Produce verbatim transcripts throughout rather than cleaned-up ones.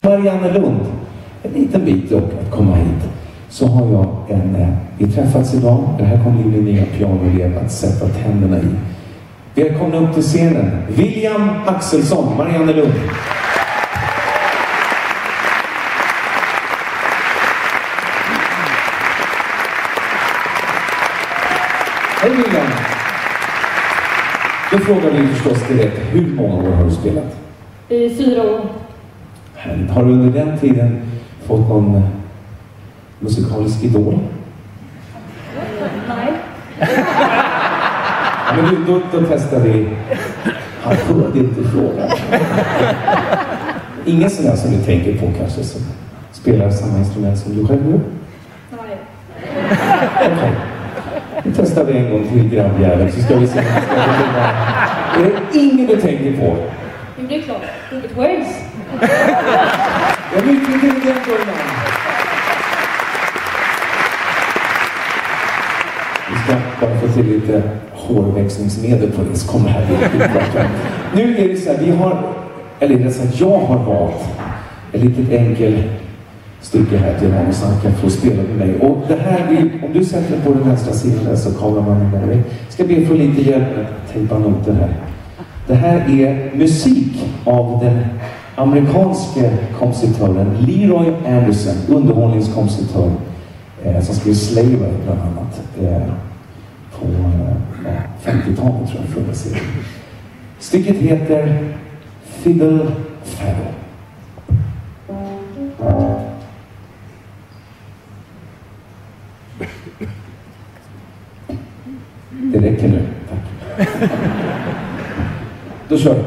Mariannelund, en liten bit upp att komma hit, så har jag en, eh, vi träffats idag, det här kommer bli min nya pianoelev att sätta tänderna i. Välkomna upp till scenen, William Axelsson, Mariannelund. Hej William! Då frågar vi förstås direkt, hur många år har du spelat? I fyra år. Härligt. Har du under den tiden fått någon musikalisk idol? Nej. Ja, men då, då, då testar vi. Han hörde inte frågan. Ingen sån där som du tänker på kanske som spelar samma instrument som du själv gör? Nej. Okej. Okay. Nu testar vi en gång till grabbjäveln så ska vi se om det ska bli. Är det ingen du tänker på? Men det är klart. Vilket Waves. Jag är mycket intelligent undan. Vi ska bara få till lite hårväxningsmedel på det så kommer det här bli. Nu är det så här, vi har, eller det är så att jag har valt ett litet enkel stycke här till honom så han kan få spela med mig. Och det här, om du sätter på den vänstra sidan så kommer man med dig. Ska be få lite hjälp med att tejpa noter här. Det här är musik av den amerikanske kompositören Leroy Anderson, underhållningskompositör eh, som skrev Slave Ride bland annat eh, på eh, femtiotalet tror jag från serien. Stycket heter Fiddle Faddle. Det räcker nu, tack. Då kör vi.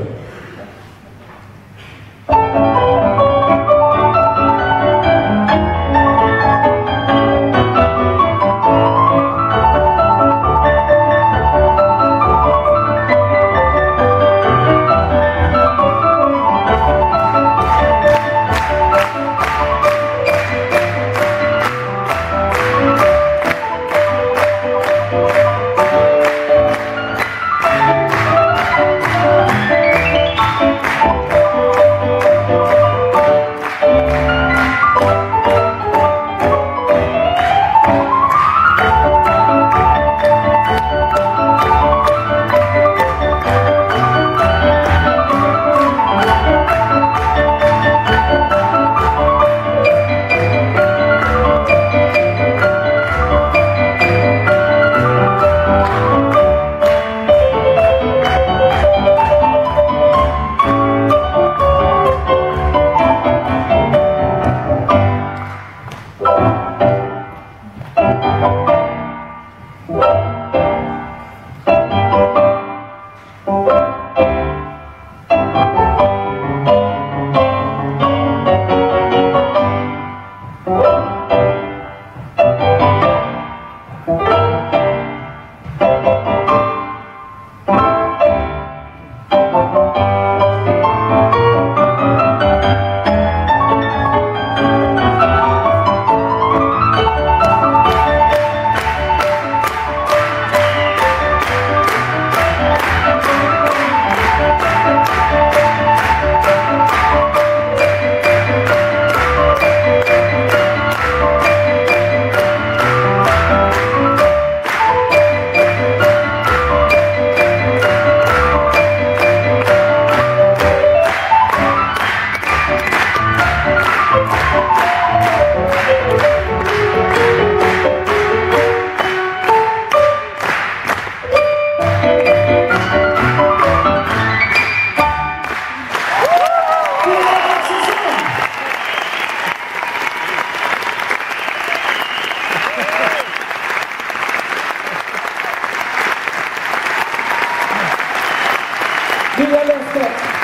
Du har löst det.